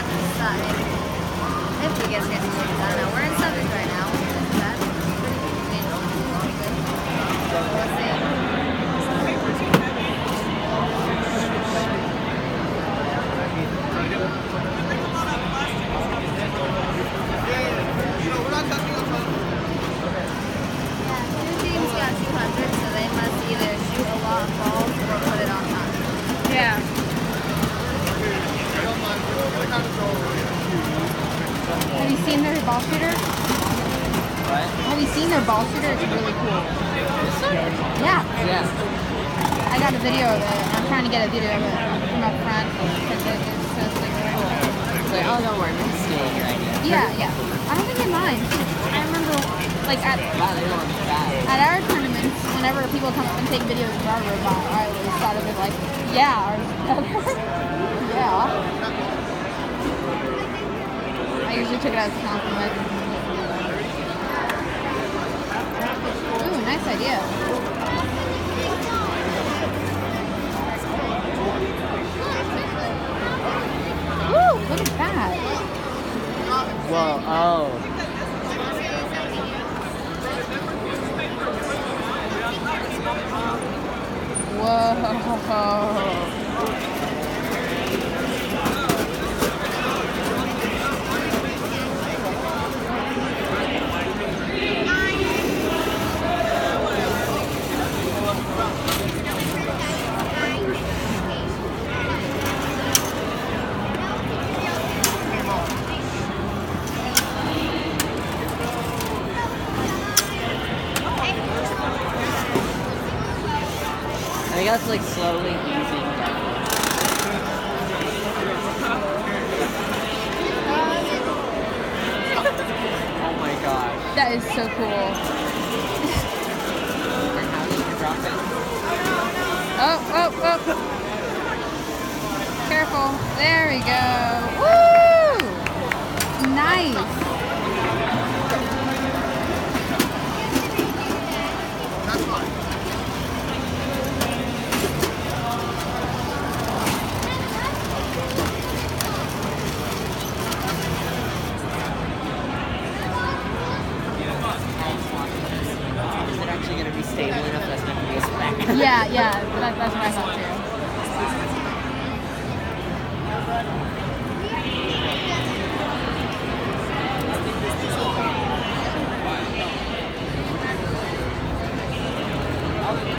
have to decide if we get scheduled. I don't know. We're in subject right now. That's pretty good. We'll see. Got 200, so they must either shoot a lot of balls or put it on time. Yeah. Have you seen their ball shooter? What? Have you seen their ball shooter? It's really cool. Yeah. Yeah. I got a video of it. I'm trying to get a video of it from up front because it's so super cool. It's like, oh, don't worry, we're just stealing your idea. Yeah. I don't think they mind. I remember, like, Wow, they don't want to at our tournaments, whenever people come up and take videos of our robot, I always thought of it like, yeah, ours is better. Yeah. I usually took it as a compliment. Ooh, nice idea. Ooh, look at that. Whoa, oh. Whoa. I think that's like slowly easing down. Oh my gosh. That is so cool. And how did you drop it? Oh. Careful. There we go. Woo! Nice. Stable enough that's not going to be a smack. Yeah, that's what I thought too.